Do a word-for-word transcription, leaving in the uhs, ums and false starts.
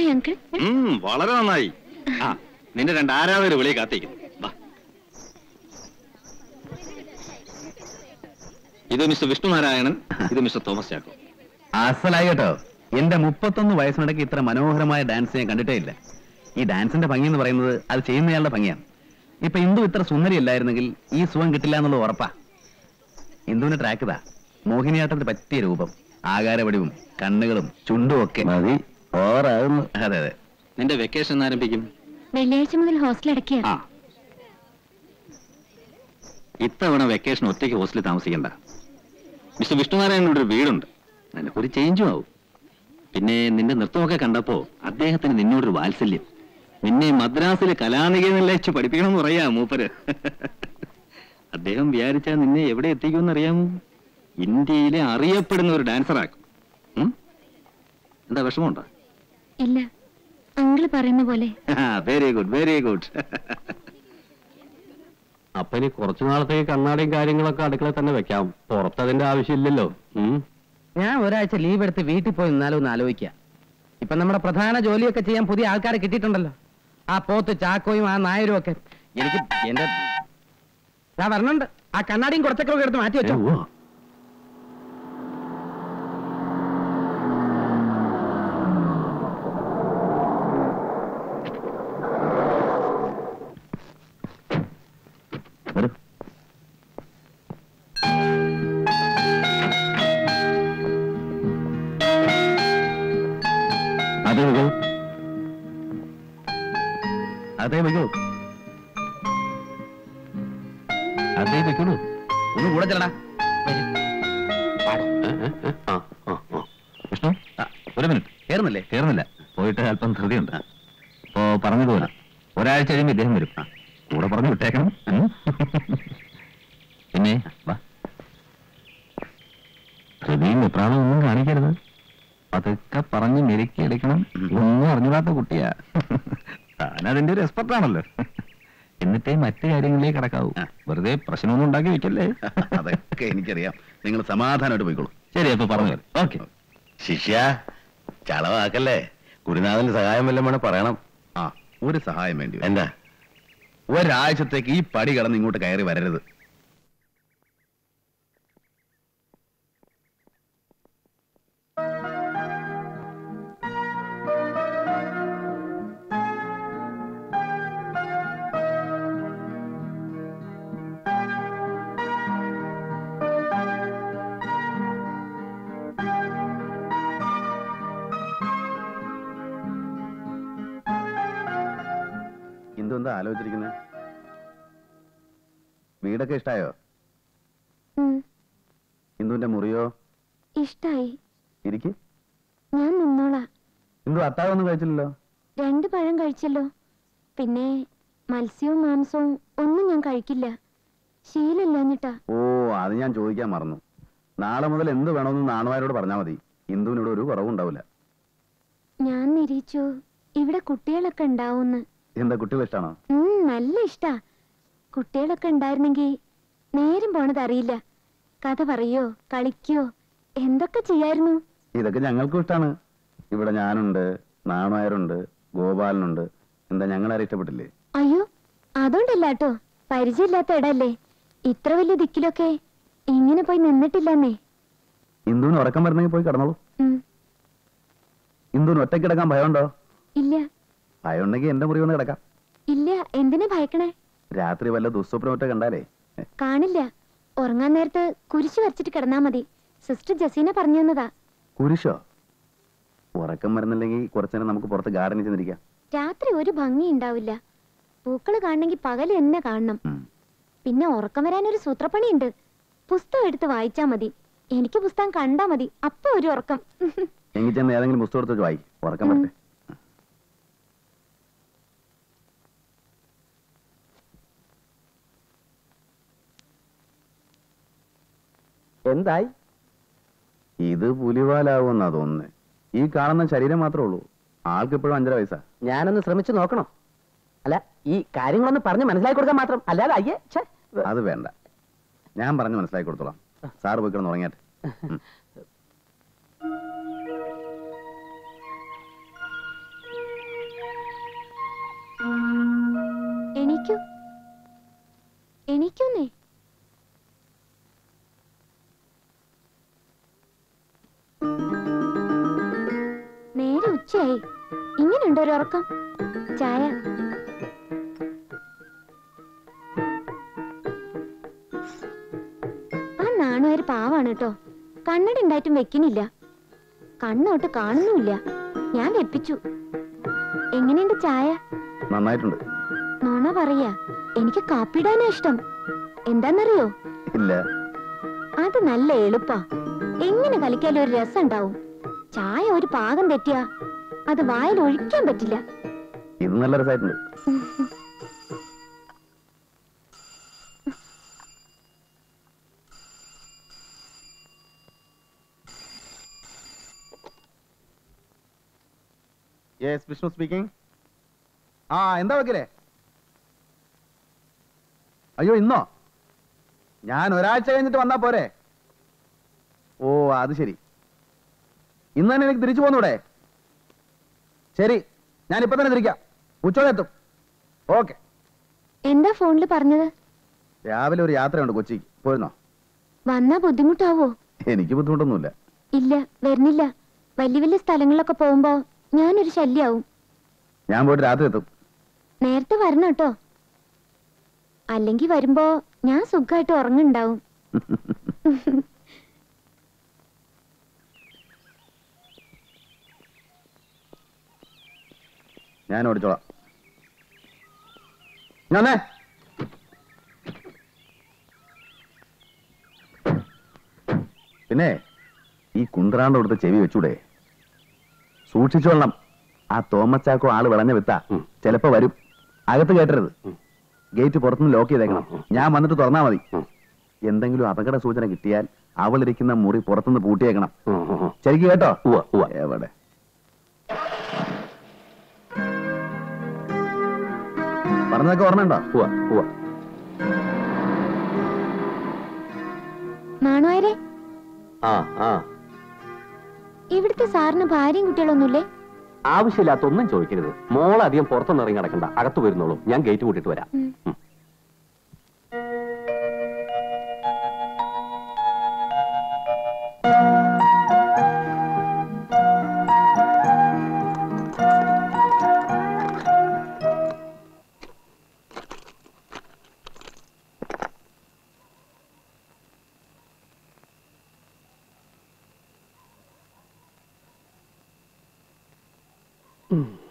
നന്നായി അങ്കിൾ. വളരെ നന്നായി. ആ നിന്റെ രണ്ട് ആരാധകർ വിളി കാത്തിരിക്കുന്നു. ഇത് മിസ്റ്റർ വിഷ്ണുനാരായണൻ, ഇത് മിസ്റ്റർ തോമസ് ചാക്കോ. അസലായി കേട്ടോ. എന്റെ മുപ്പത്തൊന്ന് വയസ്സിനിടയ്ക്ക് ഇത്ര മനോഹരമായ ഡാൻസ് ഞാൻ കണ്ടിട്ടേ ഇല്ല. ഈ ഡാൻസിന്റെ ഭംഗി എന്ന് പറയുന്നത് അത് ചെയ്യുന്നയാളുടെ ഭംഗിയാണ്. ഇപ്പൊ ഇന്ദു ഇത്ര സുന്ദരിയല്ലായിരുന്നെങ്കിൽ ഈ സുഖം കിട്ടില്ല എന്നുള്ളത് ഉറപ്പാ. ഇന്ദുവിന്റെ ട്രാക്ക് ഇതാ. മോഹിനിയാട്ടത്തിന് പറ്റിയ രൂപം, ആകാരവടിവും കണ്ണുകളും ചുണ്ടും ഒക്കെ മതി. ഓറാകുന്നു. അതെ അതെ. നിന്റെ വെക്കേഷൻ ആരംഭിക്കും? വെള്ളിയാഴ്ച മുതൽ ഹോസ്റ്റൽ അടയ്ക്കുക. ആ ഇത്തവണ വെക്കേഷൻ ഒറ്റയ്ക്ക് ഹോസ്റ്റലിൽ താമസിക്കണ്ട. മിസ്റ്റർ വിഷ്ണുനാരായണൻ്റെ ഒരു വീടുണ്ട്. നിനക്കൊരു ചേഞ്ചും ആവും. പിന്നെ നിന്റെ നൃത്തമൊക്കെ കണ്ടപ്പോ അദ്ദേഹത്തിന് നിന്നോടൊരു വാത്സല്യം. നിന്നെ മദ്രാസിലെ കലാനികേതനിൽ വെച്ച് പഠിപ്പിക്കണമെന്ന് പറയാ മൂപ്പര്. അദ്ദേഹം വിചാരിച്ചാൽ നിന്നെ എവിടെ എത്തിക്കുമെന്ന് അറിയാമോ? ഇന്ത്യയിലെ അറിയപ്പെടുന്ന ഒരു ഡാൻസറാക്കും. എന്താ വിഷമമുണ്ടോ? ഇല്ല, അങ്കിള് പറയുന്ന പോലെ. Very good, very good. അപ്പൊ ഇനി കുറച്ചു നാളത്തേക്ക് കണ്ണാടിയും കാര്യങ്ങളൊക്കെ അടുക്കളയിൽ തന്നെ വെക്കാം. പുറത്തതിന്റെ ആവശ്യമില്ലല്ലോ. ഞാൻ ഒരാഴ്ച ലീവ് എടുത്ത് വീട്ടിൽ പോയി നിന്നാലും ഒന്ന് ആലോചിക്കുക. ഇപ്പൊ നമ്മുടെ പ്രധാന ജോലിയൊക്കെ ചെയ്യാൻ പുതിയ ആൾക്കാരെ കിട്ടിയിട്ടുണ്ടല്ലോ. ആ പോത്ത് ചാക്കോയും ആ നായരും ഒക്കെ. എനിക്ക് എന്റെ ഞാൻ വരണുണ്ട്. ആ കണ്ണാടിയും കുറച്ചൊക്കെ എടുത്ത് മാറ്റി വെച്ചോ. അതേ വയ്ക്കൂ, അതേ വയ്ക്കൂ, അതേ വയ്ക്കുള്ളൂ. ഒന്ന് കൂടെ ചെല്ലടാ. വിഷ്ണു, ഒരു മിനിറ്റ്. കേറുന്നില്ലേ? കേറുന്നില്ല. പോയിട്ട് അല്പം ധൃതിയുണ്ട്. അപ്പോ പറഞ്ഞതുപോലെ ഒരാഴ്ച കഴിയുമ്പോൾ ഇദ്ദേഹം വരും. കൂടെ പറഞ്ഞു വിട്ടേക്കണം. പിന്നെ വാ, ധൃതിയും വെപ്രാളം ഒന്നും കാണിക്കരുത്. അതൊക്കെ പറഞ്ഞ് മെരുക്കി എടുക്കണം. ഒന്നും അറിഞ്ഞിടാത്ത കുട്ടിയാ. താനതിന്റെ ഒരു എക്സ്പെർട്ടാണല്ലോ. എന്നിട്ടേ മറ്റു കാര്യങ്ങളിലേക്ക് കടക്കാവൂ. വെറുതെ പ്രശ്നമൊന്നും ഉണ്ടാക്കി വെക്കല്ലേ. അതൊക്കെ എനിക്കറിയാം. നിങ്ങൾ സമാധാനമായിട്ട് പോയിക്കോളൂ. ശരി, അപ്പൊ പറഞ്ഞു. ഓക്കെ. ശിഷ്യ, ചളവാക്കല്ലേ. ഗുരുനാഥന്റെ സഹായം വല്ലതും വേണം പറയണം. ആ, ഒരു സഹായം വേണ്ടി. എന്താ? ഒരാഴ്ചത്തേക്ക് ഈ പടി കടന്ന് ഇങ്ങോട്ട് കയറി വരരുത്. എന്താ ആലോചിച്ചിരിക്കുന്നത്? വീടൊക്കെ ഇഷ്ടായോ? ഇന്ദുവിന്റെ മുറിയോ? ഇഷ്ടായി. ഇരിക്ക്. ഞാൻ നിന്നോളാ. ഇന്ദു അത്താഴമൊന്നും കഴിച്ചില്ലല്ലോ? രണ്ട് പഴം കഴിച്ചല്ലോ. പിന്നെ മത്സ്യവും മാംസവും ഒന്നും ഞാൻ കഴിക്കില്ല. ശീലമില്ലാഞ്ഞിട്ടാ. ഓ, അത് ഞാൻ ചോദിക്കാൻ മറന്നു. നാളെ മുതൽ എന്ത് വേണമെന്ന് നാണുമാരോട് പറഞ്ഞാൽ മതി. ഇന്ദുവിനോട് ഒരു കുറവുണ്ടാവില്ല. ഞാൻ നിരീച്ചു ഇവിടെ കുട്ടികളൊക്കെ ഉണ്ടാവുന്ന്. എന്താ, കുട്ടികൾ ഇഷ്ടാണോ? നല്ല ഇഷ്ടാ. കുട്ടികളൊക്കെ ഉണ്ടായിരുന്നെങ്കിൽ നേരം പോണത് അറിയില്ല. കഥ പറയോ കളിക്കോ എന്തൊക്കെ ചെയ്യായിരുന്നു. ഇതൊക്കെ ഞങ്ങൾക്കും ഇഷ്ടാണ്. ഇവിടെ ഞാനുണ്ട്, നാണുമാരുണ്ട്, ഗോപാലനുണ്ട്. എന്താ, ഞങ്ങളാരും ഇഷ്ടപ്പെട്ടില്ലേ? അയ്യോ, അതുകൊണ്ടല്ലാട്ടോ. പരിചയമില്ലാത്ത ഇടല്ലേ. ഇത്ര വലിയ ദിക്കിലൊക്കെ ഇങ്ങനെ പോയി നിന്നിട്ടില്ലെന്നേ. ഇന്ദുവിന് ഉറക്കം വരണമെങ്കിൽ പോയി കിടന്നോളൂ. ഇന്ദുവിന് ഒറ്റയ്ക്ക് കിടക്കാൻ ഭയമുണ്ടോ? ഇല്ല. ഭയമുണ്ടെങ്കിൽ എന്റെ മുറി വന്ന് കിടക്കാം. ഇല്ല. എന്തിനാ ഭയക്കണേ? രാത്രി വല്ല ദുസ്വപ്നമൊക്കെ കണ്ടാലേ. കാണില്ല. ഉറങ്ങാൻ നേരത്ത് കുരിശ് വരച്ചിട്ട് കിടന്നാ മതി. സിസ്റ്റർ ജസീന പറഞ്ഞു തന്നതാ. കുരിശോ? ഉറക്കം വരുന്നില്ലെങ്കിൽ കുറച്ചുനേരം നമുക്ക് പുറത്ത് ഗാർഡനിൽ ചെന്നിരിക്കാം. രാത്രി ഒരു ഭംഗി ഉണ്ടാവില്ല. പൂക്കള് കാണണമെങ്കിൽ പകല് എന്നെ കാണണം. പിന്നെ ഉറക്കം വരാനൊരു സൂത്രപ്പണിയുണ്ട്. പുസ്തകം എടുത്ത് വായിച്ചാ മതി. എനിക്ക് പുസ്തകം കണ്ടാ മതി. അപ്പൊ ഒരു ഉറക്കം. എങ്കിൽ ചെന്ന് ഏതെങ്കിലും പുസ്തകം എടുത്ത് വായി. ഉറക്കം വരട്ടെ. എന്തായി? ഇത് പുലിവാലാവുമെന്നാ തോന്നുന്നത്. ഈ കാണുന്ന ശരീരം മാത്രമേ ഉള്ളൂ. ആൾക്ക് ഇപ്പോഴും അഞ്ചര വയസ്സാ. ഞാനൊന്ന് ശ്രമിച്ചു നോക്കണം. അല്ല, ഈ കാര്യങ്ങളൊന്ന് പറഞ്ഞ് മനസ്സിലാക്കി കൊടുക്കാൻ മാത്രം. അല്ലാതെ അയ്യേ. അത് വേണ്ട, ഞാൻ പറഞ്ഞ് മനസ്സിലാക്കി കൊടുത്തോളാം. സാറ് പോയി കിടന്ന് ഉറങ്ങിയാട്ടെ. എണീക്കൂ എണീക്കൂന്നേ. നേരെ ഉച്ചയായി, ഇങ്ങനെയുണ്ടോ ഒരു ഉറക്കം? ചായ. ആ നാണുകാര് പാവാണ് കേട്ടോ, കണ്ണട ഉണ്ടായിട്ടും വെക്കണില്ല, കണ്ണോട്ട് കാണുന്നുമില്ല. ഞാൻ വെപ്പിച്ചു. എങ്ങനെയുണ്ട് ചായ? നന്നായിട്ടുണ്ട്. നോണ പറയാ, എനിക്ക് കാപ്പിടാനാ ഇഷ്ടം. എന്താന്നറിയോ? ഇല്ല. അത് നല്ല എളുപ്പാ, എങ്ങനെ കളിക്കാലും ഒരു രസം ഉണ്ടാവും. ചായ ഒരു പാകം തെറ്റിയാ അത് വായിൽ ഒഴിക്കാൻ പറ്റില്ല. ഇത് നല്ല രസമായിട്ടുണ്ട്. Yes, Vishnu speaking. ആ, എന്താ വക്കീലേ? അയ്യോ, ഇന്നോ? ഞാൻ ഒരാഴ്ച കഴിഞ്ഞിട്ട് വന്നാ പോരെ? ഓ, അത് ശരി. ഇന്ന് തന്നെ എനിക്ക് തിരിച്ചു പോന്നൂടെ? ശരി, ഞാൻ ഇപ്പൊ തന്നെ തിരിക്കാം. ഉച്ചോടെ എത്തും. ഓക്കെ. എന്താ ഫോണില് പറഞ്ഞത്? രാവിലെ ഒരു യാത്രയുണ്ട് കൊച്ചിക്ക്, പോയിരുന്നോ? വന്നാ ബുദ്ധിമുട്ടാവോ? എനിക്ക് ബുദ്ധിമുട്ടൊന്നുമില്ല. ഇല്ല, വരുന്നില്ല. വലിയ വലിയ സ്ഥലങ്ങളിലൊക്കെ പോകുമ്പോ ഞാനൊരു ശല്യാവും. ഞാൻ പോയിട്ട് രാത്രി എത്തും. നേരത്തെ വരണം കേട്ടോ, അല്ലെങ്കിൽ വരുമ്പോ ഞാൻ സുഖമായിട്ട് ഉറങ്ങുണ്ടാവും. ഞാൻ ഓടിച്ചോളാം. ഞാനേ പിന്നെ ഈ കുന്ത്രാണ്ട് കൊടുത്ത് ചെവി വെച്ചൂടെ? സൂക്ഷിച്ചോളണം. ആ തോമസ് ചാക്കോ ആള് വിളഞ്ഞ വിത്താ, ചിലപ്പോ വരും. അകത്ത് കേട്ടരുത്. ഗേറ്റ് പുറത്തുനിന്ന് ലോക്ക് ചെയ്തേക്കണം. ഞാൻ വന്നിട്ട് തുറന്നാ മതി. എന്തെങ്കിലും അപകട സൂചന കിട്ടിയാൽ അവളിരിക്കുന്ന മുറി പുറത്തുനിന്ന് പൂട്ടിയേക്കണം. ശരിക്കും കേട്ടോ? എവിടെ പറഞ്ഞതൊക്കെ ഓർമ്മയുണ്ടോ? നാണുവാരെ, ആ ആ ഇവിടുത്തെ സാറിന് ഭാര്യയും കുട്ടികളൊന്നുമില്ലേ? ആവശ്യമില്ലാത്തൊന്നും ചോദിക്കരുത്. മോളധികം പുറത്തൊന്നും ഇറങ്ങി നടക്കണ്ട, അകത്ത് വരുന്നുള്ളൂ. ഞാൻ ഗേറ്റ് കൂട്ടിട്ട് വരാം. ഉം. Mm.